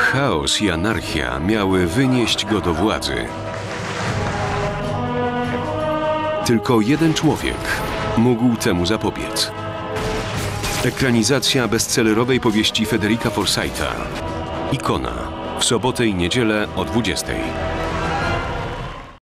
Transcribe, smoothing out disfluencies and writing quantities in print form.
chaos i anarchia miały wynieść go do władzy. Tylko jeden człowiek mógł temu zapobiec. Ekranizacja bestsellerowej powieści Frederica Forsytha. Ikona. W sobotę i niedzielę o 20:00.